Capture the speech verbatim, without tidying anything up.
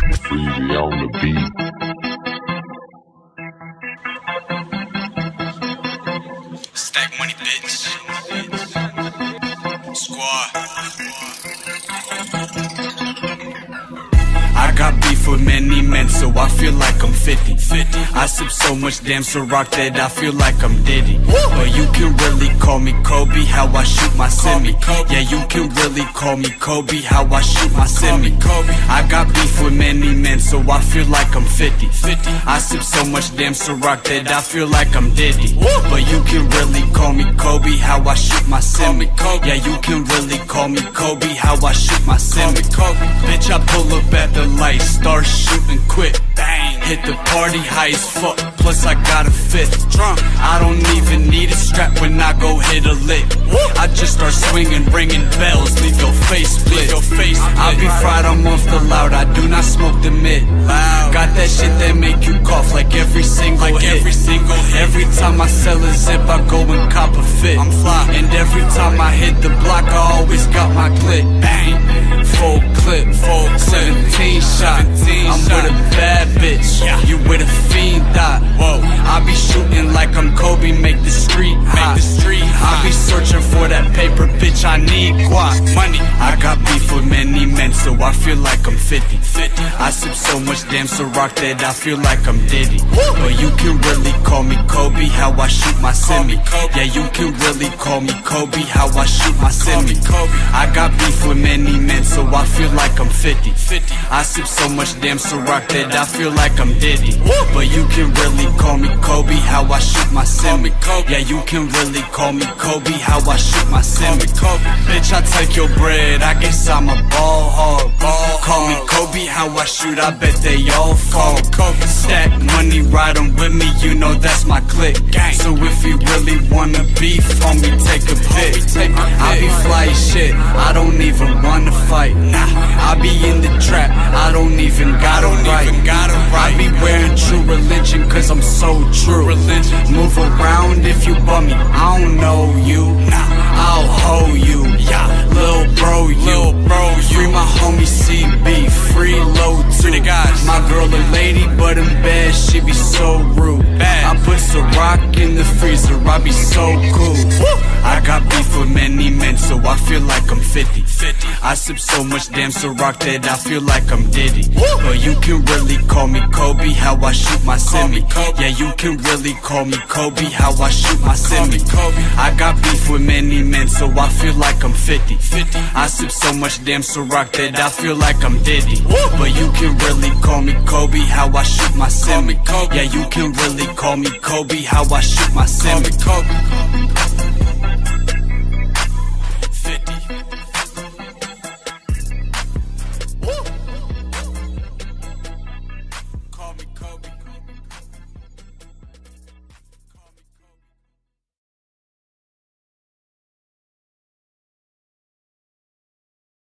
Freezy on the beat. Stack money, bitch. Squad. I got beef with many men, so I feel like I'm fifty. I sip so much damn Ciroc that I feel like I'm Diddy. But you can really call me Kobe, how I shoot my semi. Yeah, you can really call me Kobe, how I shoot my semi. I got beef with many men, so I feel like I'm fifty. I sip so much damn Ciroc that I feel like I'm Diddy. But you can really call me Kobe, how I shoot my semi. Yeah, you can really call me Kobe, how I shoot my semi. Bitch, I pull up at the light, start shooting quick. Bang, hit the party high as fuck, plus I got a fifth. Drunk, I don't even need a strap when I go hit a lick. I just start swinging, ringing bells, leave your face split. I be fried, I'm off the loud, I do not smoke the mid. Got that shit that make you cough like every single like hit. Every single hit. Every time I sell a zip, I go and cop a fit. I'm fly, and every time I hit the block, I always got my clip. Bang, full clip, full seventeen shot. I'm with a bad bitch, you with a fiend dot. Whoa, I be shooting like I'm Kobe, make the street hot. I be searching for that paper, bitch, I need guap. Money, I got beef with many men, so I feel like I'm fifty. I sip so much damn Ciroc that I feel like I'm Diddy. But you can really call me Kobe, how I shoot my semi. Yeah, you can really call me Kobe, how I shoot my semi. I got beef with many men, so I feel like I'm fifty. I sip so much damn Ciroc that I feel like I'm Diddy. But you can really call me Kobe, how I shoot my semi. Yeah, you can really call me Kobe, how I shoot my semi. Bitch, I take your bread, I guess I'm a ball hog. Call me Kobe, how I shoot, I bet they all fall. Stack money, ride 'em with me, you know that's my clique. So if you really wanna beef, homie, take a pic. I be fly as shit, I don't even wanna fight. Nah, I be in the trap, I don't even gotta write. I be wearing true religion, cause I'm so true. Move around if you bum me, I don't know you. I'll hold you, yeah, lil' bro, you. Free my homie C B, free low too. My girl a lady, but in bed she be so rude. I put Ciroc in the freezer, I be so cool. I got beef with many men, so I feel like I'm fifty. I sip so much damn Ciroc that I feel like I'm Diddy. But you can really call me Kobe, how I shoot my semi. Yeah, you can really call me Kobe, how I shoot my semi. I got beef with many men, so I feel like I'm fifty. I sip so much damn Ciroc that I feel like I'm Diddy. But you can really call me Kobe, how I shoot my semi. Yeah, you can really call me Kobe, how I shoot my semi.